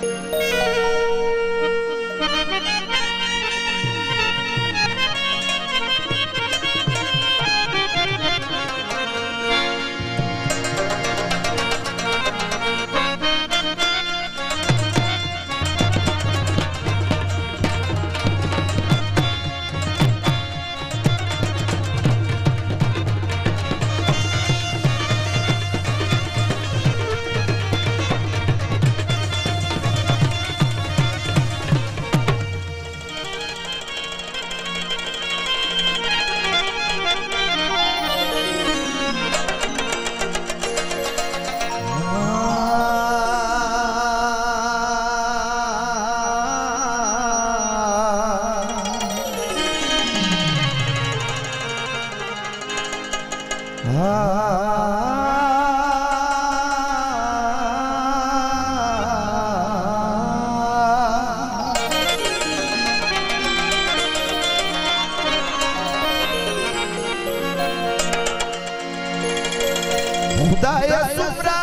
खुदाया सुमरा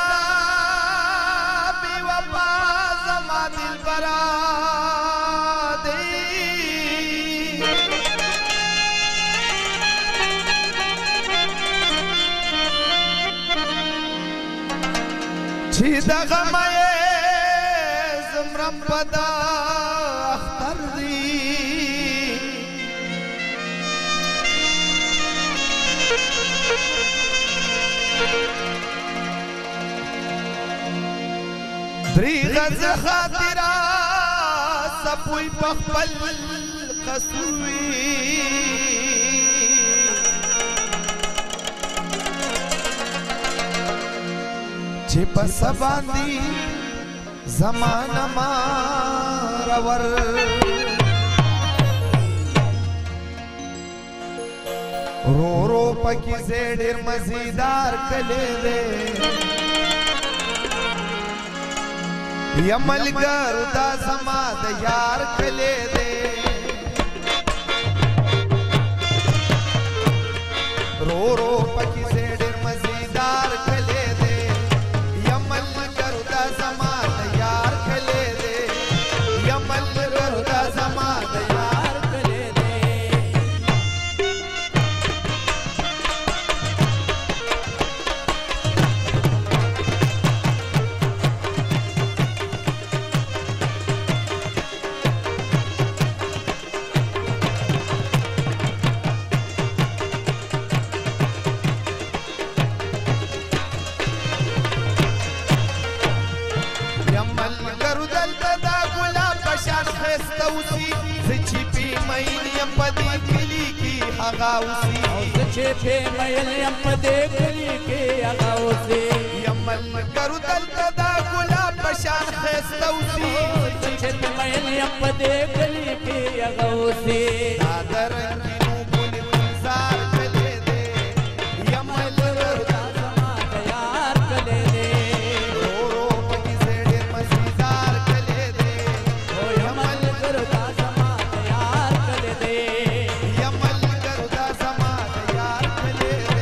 बेवफा ज़मा दिल बरा दे छीदा गमाए ज़मरम पदा अख्तर दी दरीग़ खातिरा सपुई पखपल खसुई छिप सबांदी ज़माना मारवर रो रो पकी से ढेर मज़ीदार कले दे यमल गरुदा समाद यार कले दे रो रो पकी से ढेर मज़ीदार कले दे यमल गरुदा समाद यार कले दे यमल गरुदा समाद यार कले दे छे मैल यमदे गली के अगाउसी यमल करू दल तदा गुलाब बशार खस्तौसी छे मैल यमदे गली के अगाउसी दादर किनु पुल इंजार कले दे यमल रुदा समाद यार कले दे रो रो पकी से ढेर मज़ीदार कले दे ओ यमल रुदा समाद यार कले दे यमल रुदा समाद यार कले दे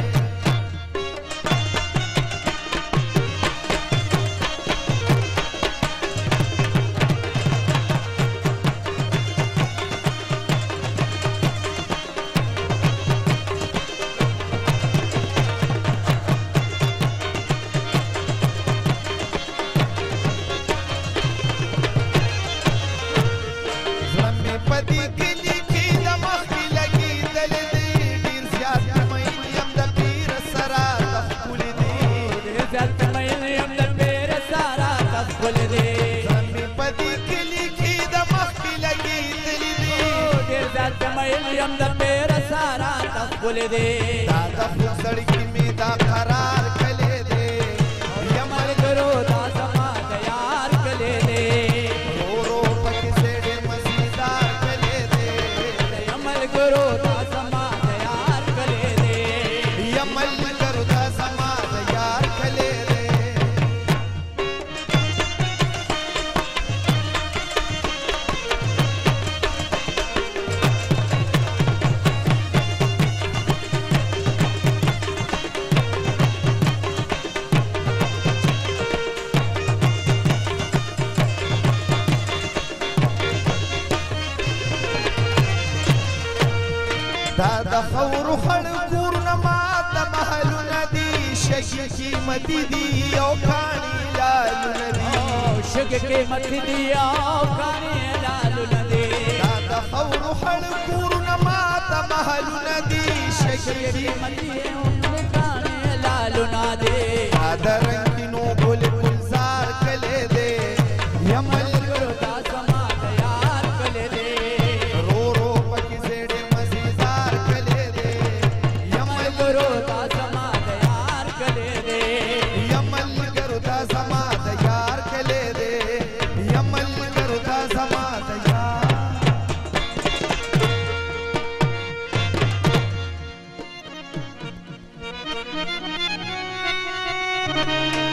पदी गिली की दमख लगी दल दे ढेर ज्यादा मैयम द पीर सरा तखुल दे ढेर ज्यादा मैयम द पीर सरा तखुल दे पदी गिली की दमख लगी दल दे ढेर ज्यादा मैयम द पीर सरा तखुल दे दादा सड़की में दा करार कले दे यमल करो दा समाद यार कले दे रो रो पकी से ढेर मज़ीदार कले दे यमल करो दा समाद यार कले दे यमल करो दा समाद यार कले दे मती दी ओ खानी लालू नदी शग के मथी दिया खाने लालू नदी दादा खौरु हड़ कूरु न माता महलू नदी शग के मथी खाने लालू नदी दादा रंगिनो गुल गुलजार कले दे यमल करुदा समा तैयार कले दे रो रो पकी सेड़े मजेदार कले दे यमल करुदा समा तैयार कले दे यमल करुदा समा तैयार कले दे यमल करुदा समा तैयार